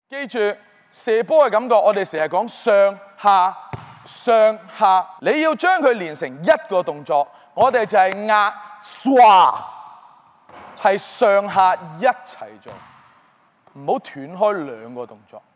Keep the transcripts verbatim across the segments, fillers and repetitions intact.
記住射波嘅感覺，我哋成日講上下上下，你要將佢連成一個動作，我哋就係壓唰，係上下一齊做，唔好斷開兩個動作。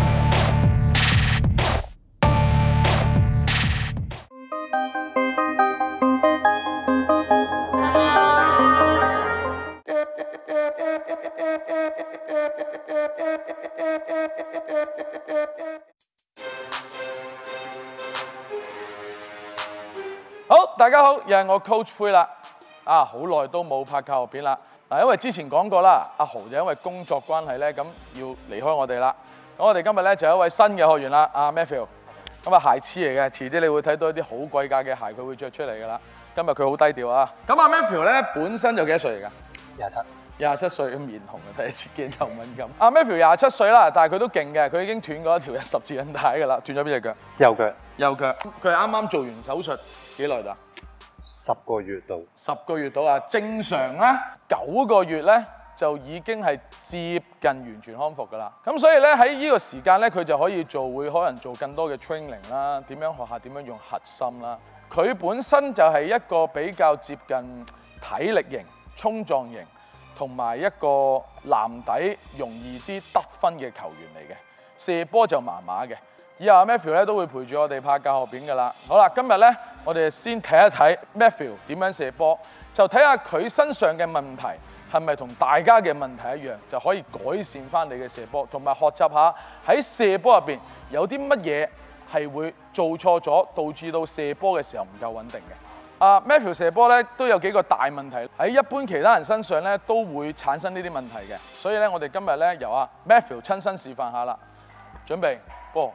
好，大家好，又係我 Coach 灰啦。啊，好耐都冇拍教學片啦。嗱，因為之前講過啦，阿豪就因為工作關係咧，咁要離開我哋啦。咁我哋今日咧就有一位新嘅學員啦，阿 Matthew。咁啊，鞋痴嚟嘅，遲啲你會睇到一啲好貴價嘅鞋，佢會着出嚟噶啦。今日佢好低調啊。咁阿 Matthew 咧本身就幾多歲嚟㗎？ 廿七。 廿七歲，面紅啊，第一次見又敏感。阿 Matthew 廿七歲啦，但係佢都勁嘅，佢已經斷過一條十字韌帶㗎啦，斷咗邊隻腳？ 右腳。 右腳。佢係啱啱做完手術幾耐㗎？ 十個月到。十個月到啊！正常咧九個月咧就已經係接近完全康復㗎啦。咁所以咧喺呢個時間咧，佢就可以做會可能做更多嘅 training 啦，點樣學下點樣用核心啦。佢本身就係一個比較接近體力型、衝撞型。同埋一個籃底容易啲得分嘅球員嚟嘅，射波就麻麻嘅。以後 Matthew 咧都會陪住我哋拍教學片㗎啦。好啦，今日咧我哋先睇一睇 Matthew 點樣射波，就睇下佢身上嘅問題係咪同大家嘅問題一樣，就可以改善翻你嘅射波，同埋學習下喺射波入邊有啲乜嘢係會做錯咗，導致到射波嘅時候唔夠穩定嘅。啊、uh, Matthew 射波咧都有幾個大問題，喺一般其他人身上咧都會產生呢啲問題嘅，所以咧我哋今日咧由阿 Matthew 親身示範下啦。準備波，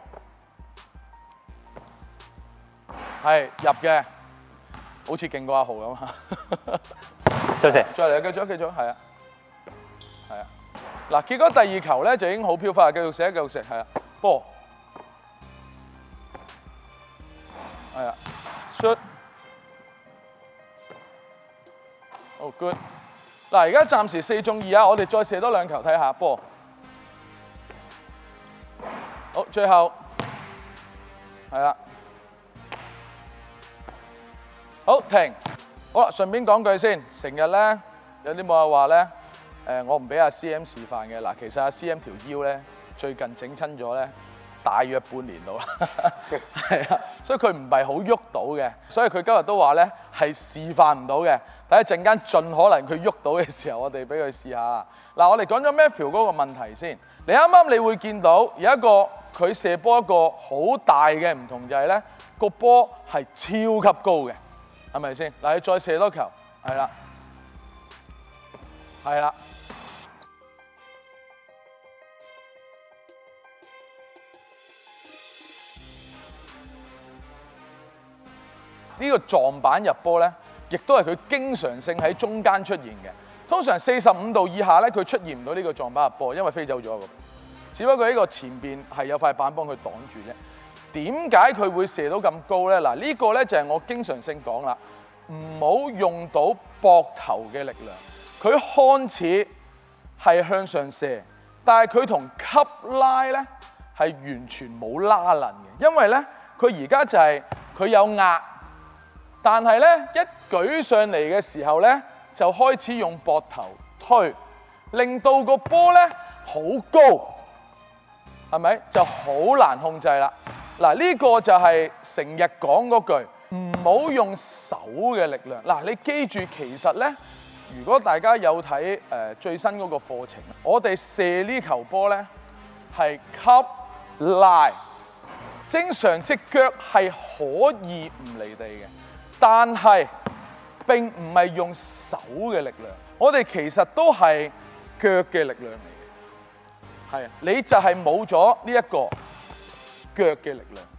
係入嘅，好似勁過阿豪咁啊！ 再射， 再嚟，繼續繼續，係啊，係啊。嗱，結果第二球咧就已經好飄忽，繼續射，繼續射，係啊，波，係啊 ，shoot。好、oh, good！ 嗱，而家暫時四中二啊，我哋再射多兩球睇下波。好，最後係啦。好，停。好啦，順便講句先，成日咧有啲網友話咧，誒我唔俾阿 C M 示範嘅。嗱，其實阿 C M 條腰咧最近整親咗咧，大約半年到啦，係啊，所以佢唔係好喐到嘅，所以佢今日都話咧係示範唔到嘅。等一陣間盡可能佢喐到嘅時候，我哋俾佢試下。嗱，我哋講咗 Matthew 嗰個問題先。你啱啱你會見到有一個佢射波一個好大嘅唔同就係咧個波係超級高嘅，係咪先？嗱，你再射多球，係啦，係啦。呢個撞板入波咧，亦都係佢經常性喺中間出現嘅。通常四十五度以下咧，佢出現唔到呢個撞板入波，因為飛走咗個。只不過呢個前邊係有塊板幫佢擋住啫。點解佢會射到咁高咧？嗱，呢個咧就係我經常性講啦，唔好用到膊頭嘅力量。佢看似係向上射，但係佢同吸拉咧係完全冇拉能嘅，因為咧佢而家就係佢有壓。但係咧，一舉上嚟嘅時候咧，就開始用膊頭推，令到個波咧好高，係咪？就好難控制啦。嗱，呢個就係成日講嗰句，唔好用手嘅力量。嗱，你記住，其實咧，如果大家有睇誒最新嗰個課程，我哋射呢球波咧係吸拉，正常隻腳係可以唔離地嘅。但係並唔係用手嘅力量，我哋其實都係腳嘅力量嚟嘅。係啊，你就係冇咗呢一個腳嘅力量。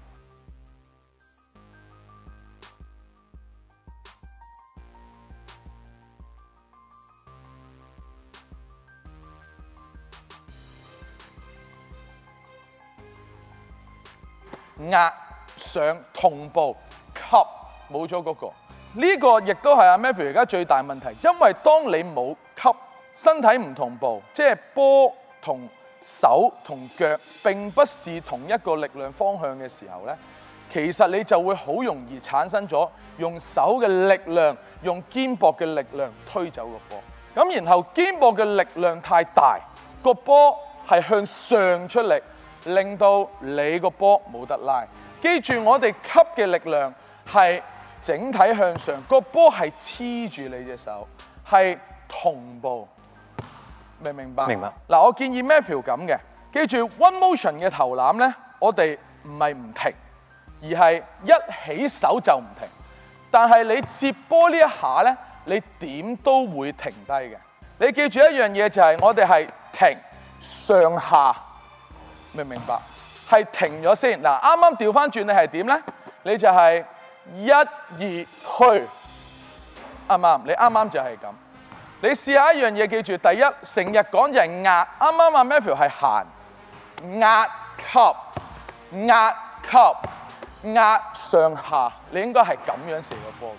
壓上同步吸。冇咗嗰個，呢個亦都係阿 Matthew 而家最大問題，因為當你冇吸，身體唔同步，即係波同手同腳並不是同一個力量方向嘅時候咧，其實你就會好容易產生咗用手嘅力量、用肩膊嘅力量推走個波。咁然後肩膊嘅力量太大，個波係向上出力，令到你個波冇得拉。記住，我哋吸嘅力量係整體向上，個波係黐住你隻手，係同步。明唔明白？ 明白。 嗱，我建議 Matthew 咁嘅，記住 One Motion 嘅投籃咧，我哋唔係唔停，而係一起手就唔停。但係你接波呢一下咧，你點都會停低嘅。你記住一樣嘢就係我哋係停上下，明唔明白？係停咗先。嗱，啱啱調翻轉你係點咧？你就係一二推，啱唔啱？你啱啱就係咁。你試下一樣嘢，記住，第一成日講就係壓，啱啱阿 Matthew 係行壓吸壓吸壓上下，你應該係咁樣射個波。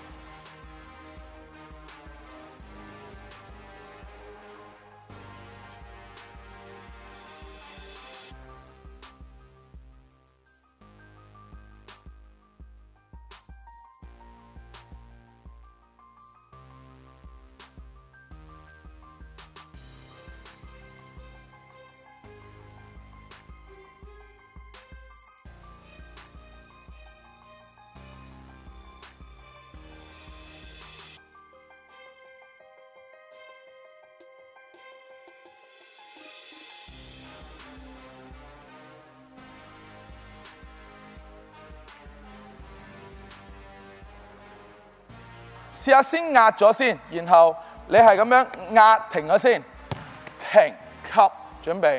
試下先壓咗先，然後你係咁樣壓停咗先，停吸準備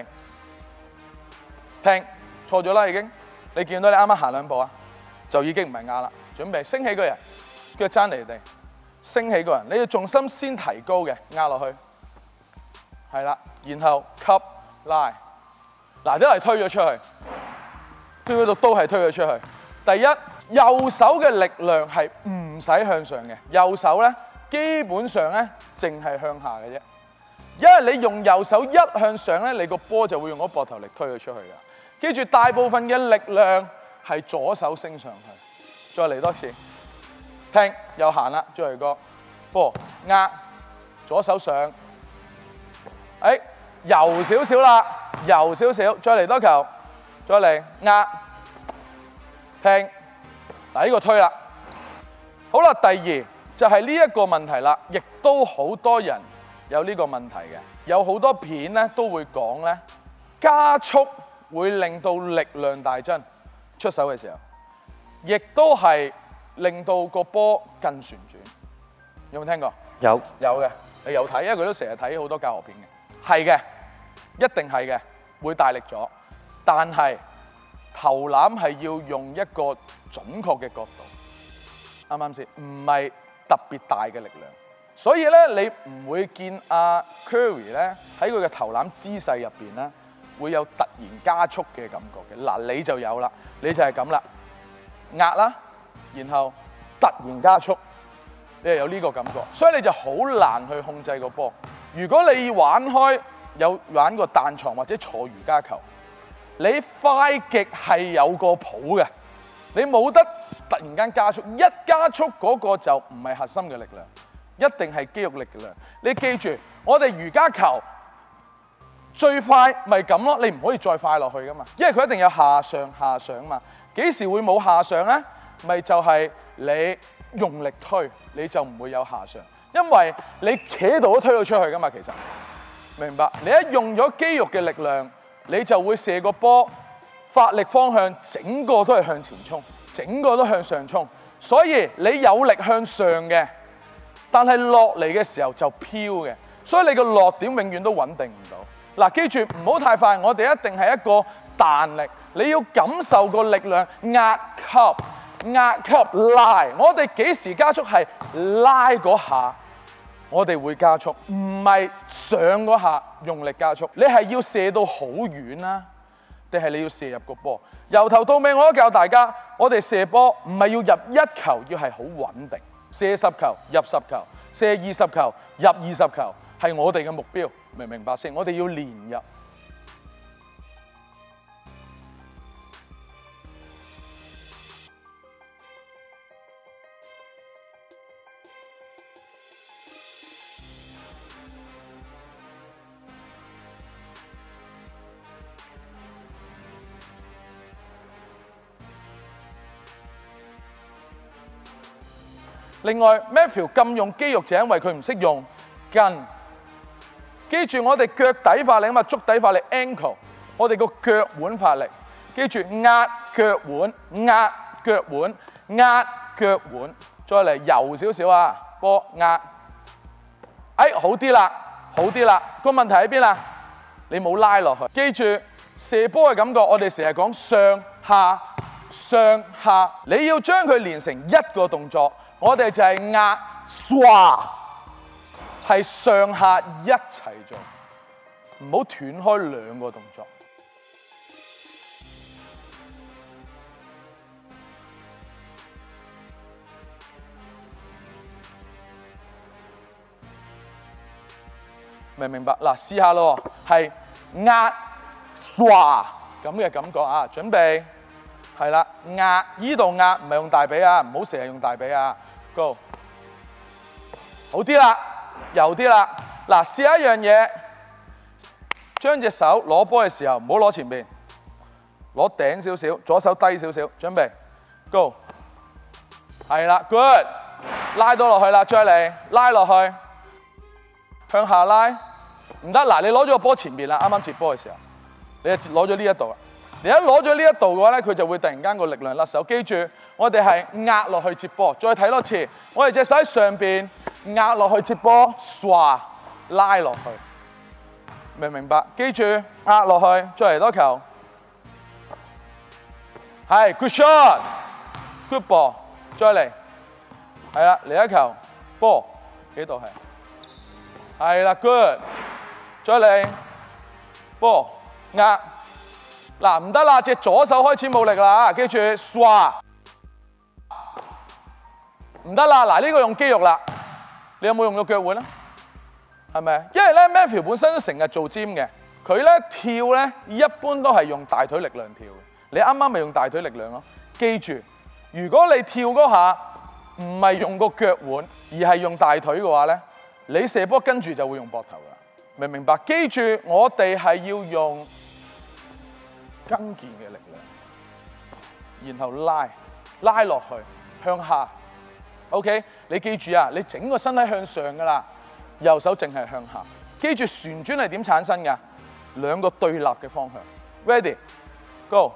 停，錯咗啦已經。你見到你啱啱行兩步啊，就已經唔係壓啦。準備升起個人，腳踭離地，升起個人，你要重心先提高嘅，壓落去，係啦，然後吸拉，嗱都係推咗出去，推嗰度都係推咗出去。第一。右手嘅力量係唔使向上嘅，右手咧基本上咧淨係向下嘅啫。因為你用右手一向上咧，你個波就會用嗰膊頭力推佢出去㗎。記住，大部分嘅力量係左手升上去。再嚟多次，停又行啦，再嚟個波壓左手上，誒游少少啦，游少少，再嚟多球，再嚟壓停。嗱，呢個推啦，好啦，第二就係呢一個問題啦，亦都好多人有呢個問題嘅，有好多片咧都會講咧，加速會令到力量大增，出手嘅時候，亦都係令到個波更旋轉。有冇聽過？ 有有嘅，你有睇，因為佢都成日睇好多教學片嘅，係嘅，一定係嘅，會大力咗，但係投籃係要用一個準確嘅角度，啱唔啱先？唔係特別大嘅力量，所以咧你唔會見阿 Curry 咧喺佢嘅投籃姿勢入邊咧會有突然加速嘅感覺嘅。嗱，你就有啦，你就係咁啦，壓啦，然後突然加速，你係有呢個感覺，所以你就好難去控制個波。如果你玩開有玩過彈床或者坐瑜伽球，你快極係有個譜嘅，你冇得突然間加速，一加速嗰個就唔係核心嘅力量，一定係肌肉力量。你記住，我哋瑜伽球最快咪咁咯，你唔可以再快落去噶嘛，因為佢一定有下上下上嘛。幾時會冇下上呢？咪就係你用力推，你就唔會有下上，因為你企喺度都推到出去噶嘛。其實明白？你一用咗肌肉嘅力量，你就會射個波，發力方向整個都係向前衝，整個都向上衝。所以你有力向上嘅，但係落嚟嘅時候就飄嘅，所以你個落點永遠都穩定唔到。嗱，記住唔好太快，我哋一定係一個彈力，你要感受個力量壓吸、壓吸拉。我哋幾時加速係拉嗰下，我哋會加速，唔係上嗰下用力加速。你係要射到好遠啦，定係你要射入個波？由頭到尾我都教大家，我哋射波唔係要入一球，要係好穩定。射十球入十球，射二十球入二十球，係我哋嘅目標，明唔明白先？我哋要連入。 另外 Matthew 禁用肌肉就因為佢唔識用筋。記住我哋腳底發力啊嘛，足底發力 ankle， 我哋個腳腕發力。記住壓腳腕、壓腳腕、壓腳腕，再嚟游少少啊，波壓。哎，好啲啦，好啲啦。個問題喺邊啊？你冇拉落去。記住射波嘅感覺，我哋成日講上下上下，你要將佢連成一個動作。我哋就係壓唰，係上下一齊做，唔好斷開兩個動作。明唔明白？嗱，試下咯，係壓唰咁嘅感覺啊！準備係啦，壓依度壓，唔係用大髀啊，唔好成日用大髀啊。Go， 好啲啦，柔啲啦。嗱，試下一樣嘢，將隻手攞波嘅時候，唔好攞前邊，攞頂少少，左手低少少。準備 ，Go， 係啦 ，Good， 拉到落去啦，再嚟拉落去。向下拉唔得，嗱你攞咗個波前面啦，啱啱接波嘅時候，你就攞咗呢一度啦。你一攞咗呢一度嘅話咧，佢就會突然間個力量甩手。記住，我哋係壓落去接波。再睇多次，我哋隻手喺上邊壓落去接波，唰拉落去，明唔明白？記住壓落去，再嚟多球，係 good shot，good ball， 再嚟，係啦，嚟一球波，幾度係？係啦 ，good， 再嚟，波壓，嗱唔得啦，隻左手開始冇力啦，記住，唰，唔得啦，嗱呢個用肌肉啦，你有冇用到腳腕啊？係咪？因為咧 Matthew 本身都成日做 gym 嘅，佢咧跳咧一般都係用大腿力量跳嘅，你啱啱咪用大腿力量咯。記住，如果你跳嗰下唔係用個腳腕，而係用大腿嘅話咧。你射波跟住就會用膊頭㗎啦，明唔明白？記住，我哋係要用筋腱嘅力量，然後拉拉落去向下。OK， 你記住啊，你整個身體向上㗎啦，右手淨係向下。記住旋轉係點產生㗎？兩個對立嘅方向。Ready， go，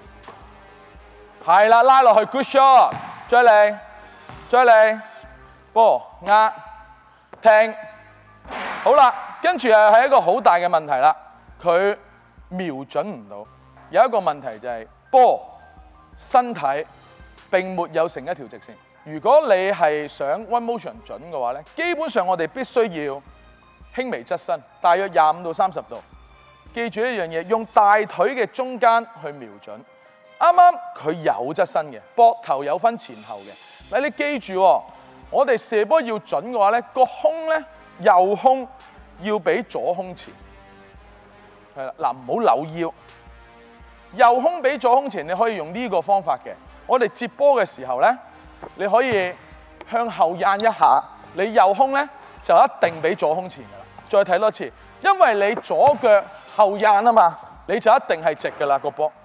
係啦，拉落去 ，good shot， 再嚟，再嚟，波壓。停，好啦，跟住係係一個好大嘅問題啦，佢瞄準唔到。有一個問題就係、是、波身體並沒有成一條直線。如果你係想 one motion 準嘅話咧，基本上我哋必須要輕微側身，大約廿五到三十度。記住一樣嘢，用大腿嘅中間去瞄準。啱啱佢有側身嘅，膊頭有分前後嘅。嗱，你記住喎。我哋射波要準嘅話咧，個胸咧右胸要比左胸前，係啦，嗱唔好扭腰，右胸比左胸前，你可以用呢個方法嘅。我哋接波嘅時候咧，你可以向後壓一下，你右胸咧就一定比左胸前噶啦。再睇多次，因為你左腳後壓啊嘛，你就一定係直噶啦個波。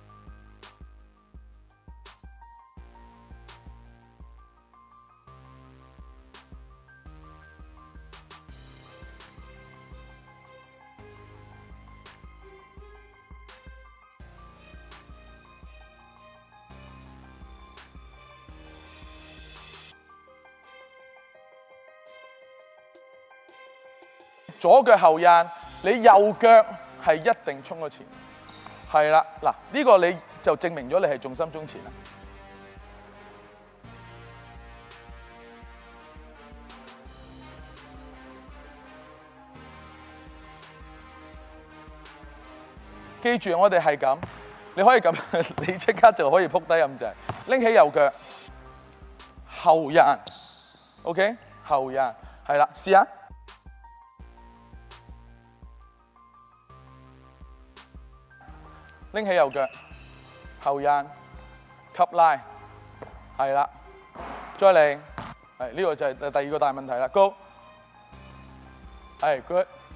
左腳後壓，你右腳係一定衝咗前，係啦，嗱呢個你就證明咗你係重心中前啦。記住我哋係咁，你可以咁，你即刻就可以撲低咁滯，拎起右腳後壓 ，OK 後壓，係啦，試下。拎起右腳，後壓，吸拉，係啦，再嚟，係呢個就係第二個大問題啦。Go，係 good，